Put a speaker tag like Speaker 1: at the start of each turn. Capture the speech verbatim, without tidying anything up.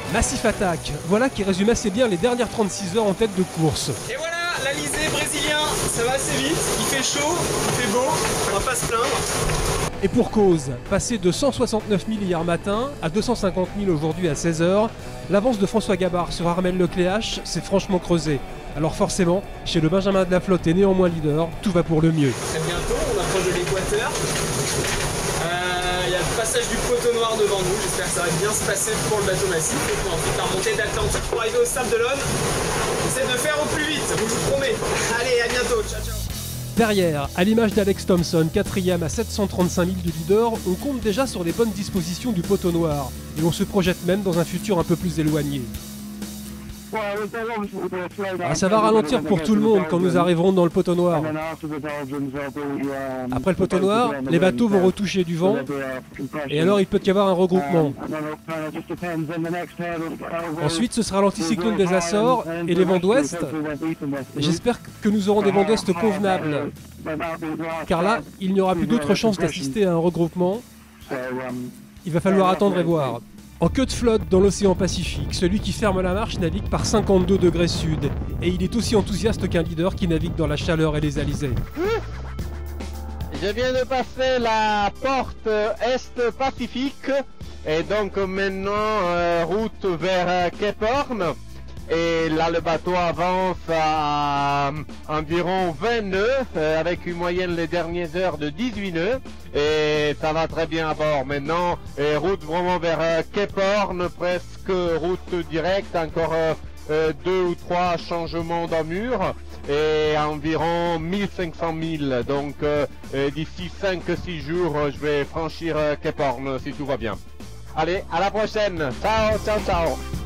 Speaker 1: Massive Attack, voilà qui résume assez bien les dernières trente-six heures en tête de course.
Speaker 2: Et voilà, l'Alizé brésilien, ça va assez vite, il fait chaud, il fait beau, on va pas se plaindre.
Speaker 1: Et pour cause, passé de cent soixante-neuf mille hier matin à deux cent cinquante mille aujourd'hui à seize heures, l'avance de François Gabard sur Armel Lecléache s'est franchement creusée. Alors forcément, chez le Benjamin de la Flotte et néanmoins leader, tout va pour le mieux.
Speaker 2: Très bientôt, on approche de l'équateur. Il y a le passage du poteau noir devant nous, j'espère que ça va bien se passer pour le bateau massif. Et puis ensuite la remontée d'Atlantique pour arriver au Sable d'Olonne. J'essaie de faire au plus vite, je vous promets. Allez, à bientôt, ciao ciao.
Speaker 1: Derrière, à l'image d'Alex Thompson, quatrième à sept cent trente-cinq mille du leader, on compte déjà sur les bonnes dispositions du poteau noir. Et on se projette même dans un futur un peu plus éloigné. Ah, ça va ralentir pour tout le monde quand nous arriverons dans le poteau noir. Après le poteau noir, les bateaux vont retoucher du vent et alors il peut y avoir un regroupement. Ensuite ce sera l'anticyclone des Açores et les vents d'ouest. J'espère que nous aurons des vents d'ouest convenables, car là il n'y aura plus d'autre chance d'assister à un regroupement. Il va falloir attendre et voir. En queue de flotte dans l'océan Pacifique, celui qui ferme la marche navigue par cinquante-deux degrés sud. Et il est aussi enthousiaste qu'un leader qui navigue dans la chaleur et les alizés.
Speaker 3: Je viens de passer la porte Est Pacifique et donc maintenant euh, route vers Cape Horn. Et là le bateau avance à environ vingt nœuds euh, avec une moyenne les dernières heures de dix-huit nœuds et ça va très bien à bord maintenant. Et route vraiment vers euh, Cape Horn, presque route directe, encore euh, euh, deux ou trois changements d'amure et environ mille cinq cents milles. Donc euh, euh, d'ici cinq à six jours je vais franchir euh, Cape Horn si tout va bien. Allez, à la prochaine, ciao ciao ciao.